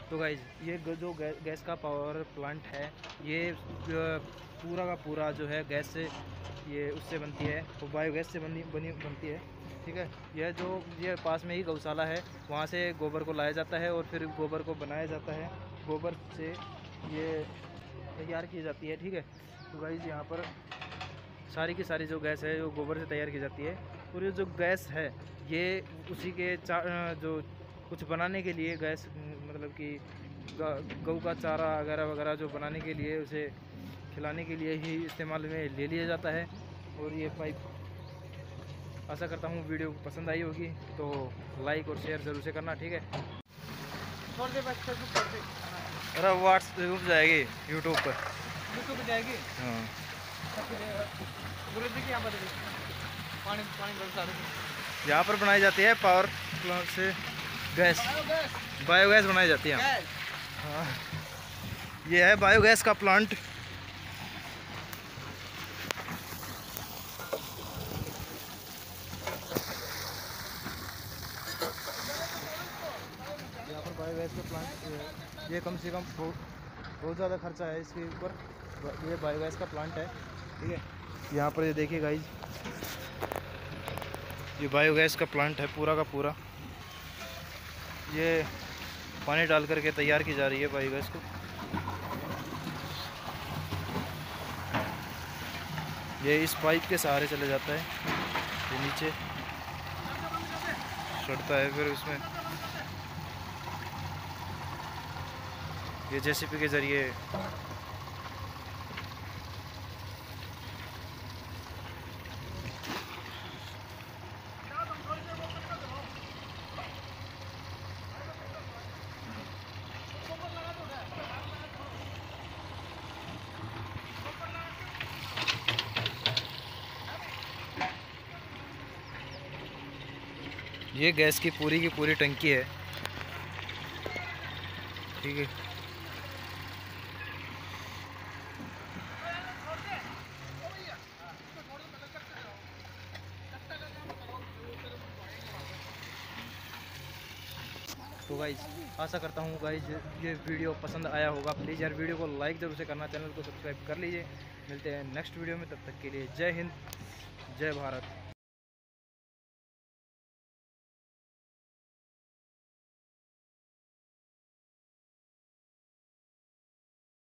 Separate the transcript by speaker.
Speaker 1: तो गाइज ये जो गैस का पावर प्लांट है, ये पूरा का पूरा जो है गैस से, ये उससे बनती है, वो बायोगैस से बनती है। ठीक है, ये पास में ही गौशाला है, वहाँ से गोबर को लाया जाता है और फिर गोबर को बनाया जाता है, गोबर से ये तैयार की जाती है। ठीक है, तो गाइज यहाँ पर सारी की सारी जो गैस है वो गोबर से तैयार की जाती है। और ये जो गैस है ये उसी के जो कुछ बनाने के लिए गैस, मतलब कि गऊ का चारा वगैरह वगैरह जो बनाने के लिए, उसे खिलाने के लिए ही इस्तेमाल में ले लिया जाता है। और ये पाइप, आशा करता हूँ वीडियो पसंद आई होगी, तो लाइक और शेयर ज़रूर से करना। ठीक है,
Speaker 2: छोड़ दे बस, फेसबुक पर दे।
Speaker 1: अरे व्हाट्सएप जाएगी, यूट्यूब पर
Speaker 2: जाएगी।
Speaker 1: हाँ।
Speaker 2: यहाँ पर पानी पानी
Speaker 1: यहाँ पर बनाई जाती है पावर प्लांट से गैस, बायोगैस बनाई जाती है। हाँ, ये है बायोगैस का प्लांट। यहाँ पर बायोगैस का प्लांट, ये कम से कम बहुत ज़्यादा खर्चा है इसके ऊपर। ये बायोगैस का प्लांट है। ठीक है, यहाँ पर ये देखिए गाइज, ये बायोगैस का प्लांट है पूरा का पूरा। ये पानी डाल करके तैयार की जा रही है बायोगैस को। ये इस पाइप के सहारे चले जाता है, ये नीचे चढ़ता है, फिर उसमें ये जेसीबी के ज़रिए ये गैस की पूरी टंकी है। ठीक है, तो गाइज आशा करता हूँ गाइज ये वीडियो पसंद आया होगा। प्लीज़ यार वीडियो को लाइक ज़रूर से करना, चैनल को सब्सक्राइब कर लीजिए। मिलते हैं नेक्स्ट वीडियो में, तब तक के लिए जय हिंद, जय भारत।